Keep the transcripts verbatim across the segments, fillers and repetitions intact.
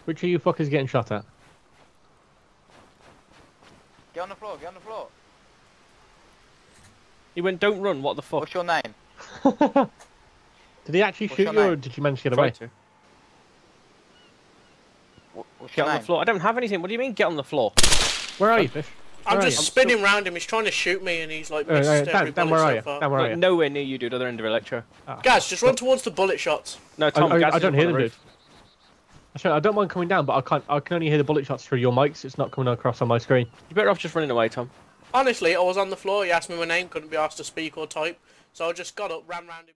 Which of you fuckers getting shot at? Get on the floor, get on the floor. He went, don't run, what the fuck? What's your name? Did he actually What's shoot your you, or name? did you manage to get Try away? to. What's Get your on name? the floor. I don't have anything. What do you mean, get on the floor? Where are you, Fish? I'm Where are just you? spinning round him. He's trying to shoot me, and he's like Uh, missed uh, every Dan, Dan, bullet where are so you? far. Dan, where are Like, you? nowhere near you, dude, other end of Electro. Ah. Gaz, just run towards the bullet shots. No, I, Tom, I, Gaz I is don't up hear on them, the dude. roof. Actually, I don't mind coming down, but I can't. I can only hear the bullet shots through your mics. It's not coming across on my screen. You're better off just running away, Tom. Honestly, I was on the floor. He asked me my name, couldn't be asked to speak or type, so I just got up, ran round him.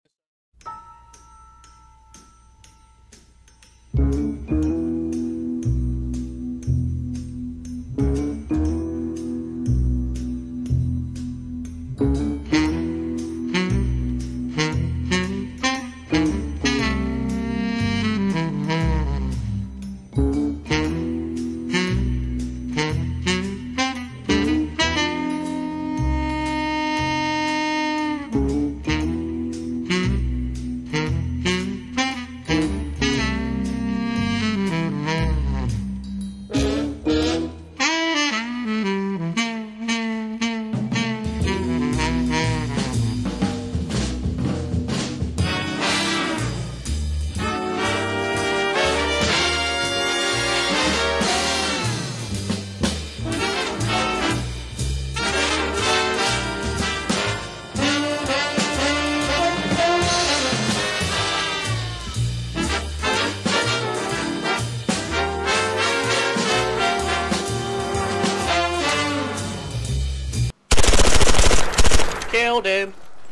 Killed him.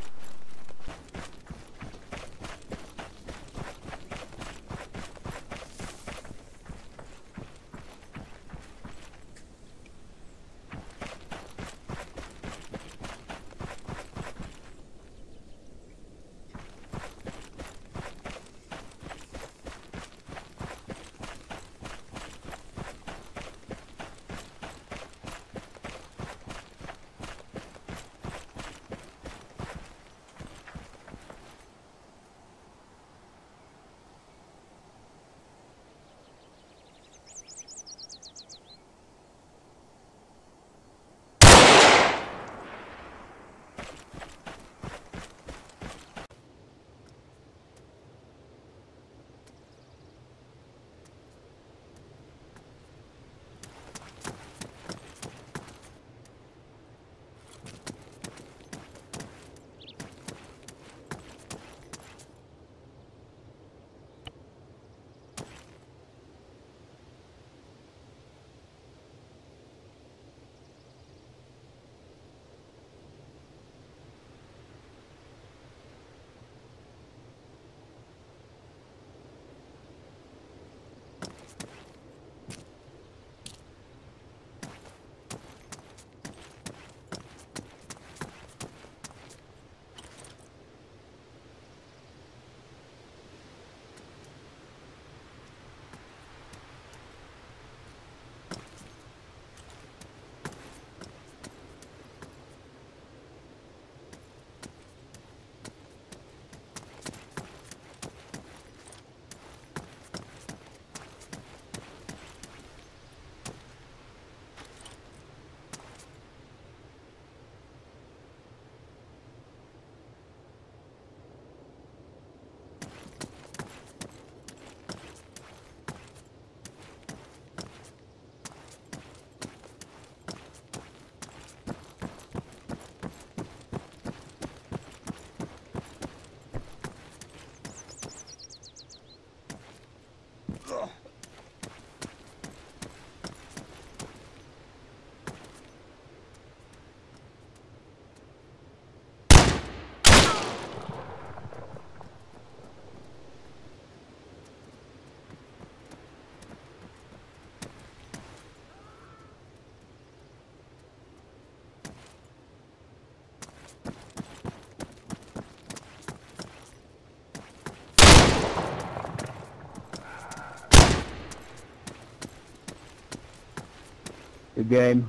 Good game.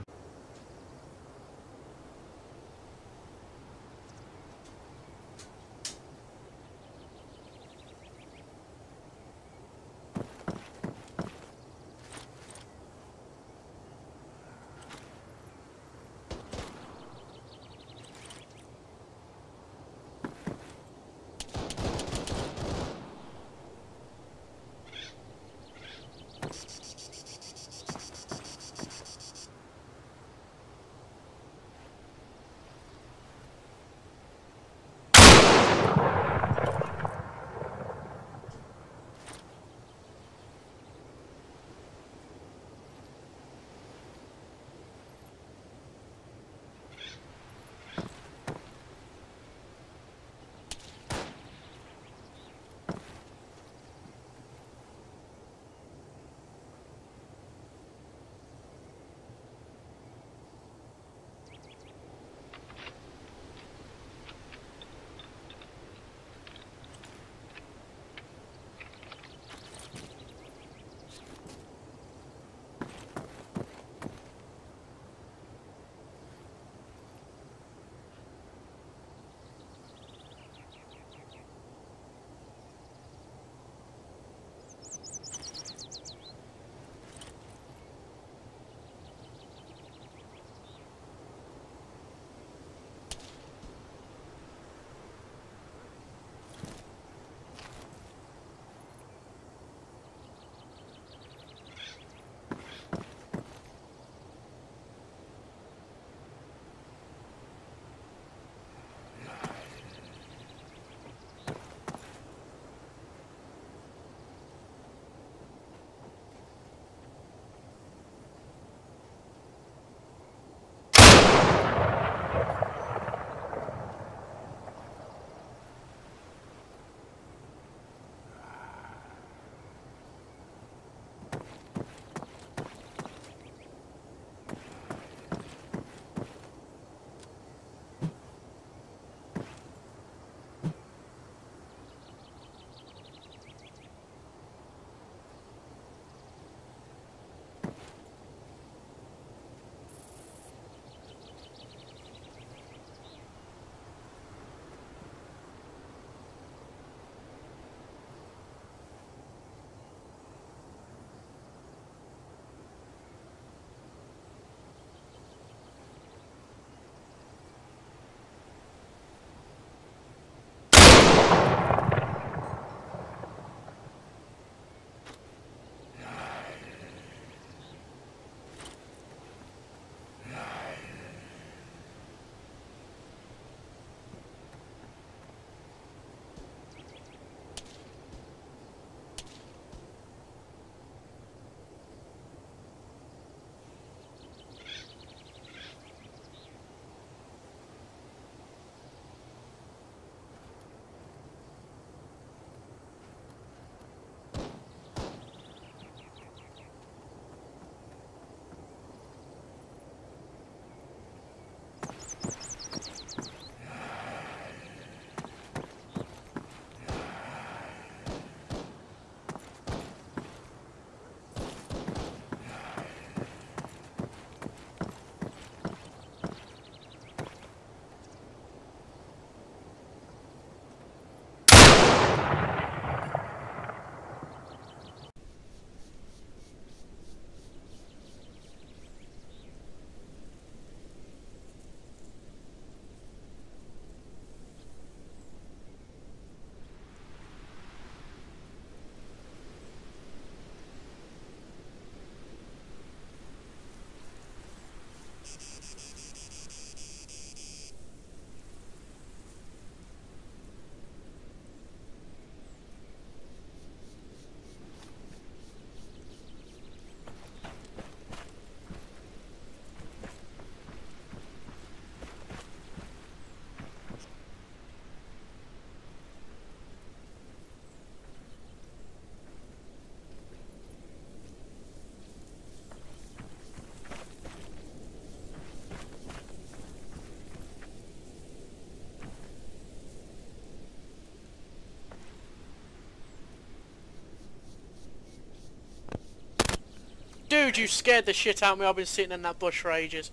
Dude, you scared the shit out of me. I've been sitting in that bush for ages.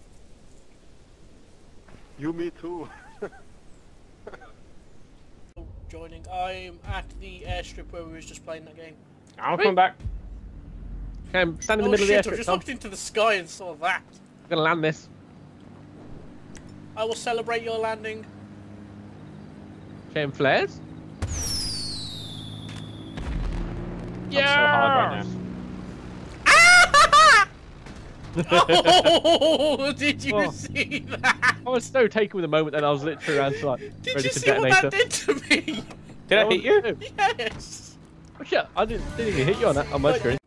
You, me too. Joining. I'm at the airstrip where we was just playing that game. I'm coming back. Cam, stand in the Oh middle shit, of I the just airstrip, Tom. looked into the sky and saw that. I'm gonna land this. I will celebrate your landing. Chain flares. Yeah. So hard right now. Oh, did you Oh. see that? I was so taken with the moment, then I was literally around to like Did ready you to see detonate what her. that did to me? Did I hit you? Yes. Oh shit! I didn't, didn't even hit you on that on my Like, screen.